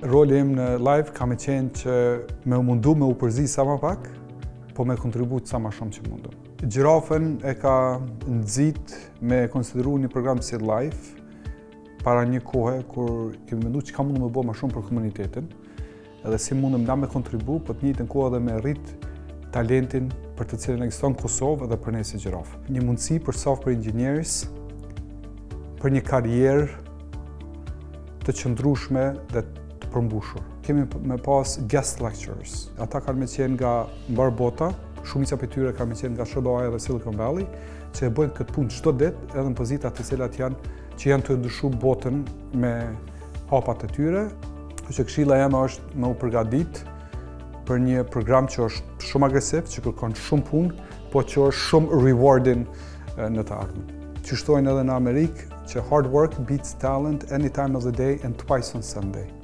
Roli im në live ka me qenë që me mundu me u përzi sa ma pak, po me kontribu sa ma shumë që mundu. Gjirafën e ka nëzit me konsideru një program si live para një kohë kur kemi mendu që ka mundu me bo ma shumë për komunitetin edhe si mundëm na me kontribu, po të njëjtën kohë edhe me rrit talentin për të cilën ekziston Kosovë edhe për ne si gjirafë. Një mundësi për software engineers për një karrierë të qëndrueshme dhe të përmbushur. Kemi me pas guest lecturers. Ata kanë me qenë nga mbar bota, shumica prej tyre kanë me qenë nga SBA dhe Silicon Valley, që e bëjnë këtë punë çdo ditë edhe në pozita të cilat janë të ndryshu botën me hapat e tyre. Që këshilla jeme është me u përgatit për një program që është shumë agresiv, që kërkon shumë punë, po që është shumë rewarding në të ardhmen. Që shtojnë edhe në Amerikë që hard work beats talent any time of the day and twice on Sunday.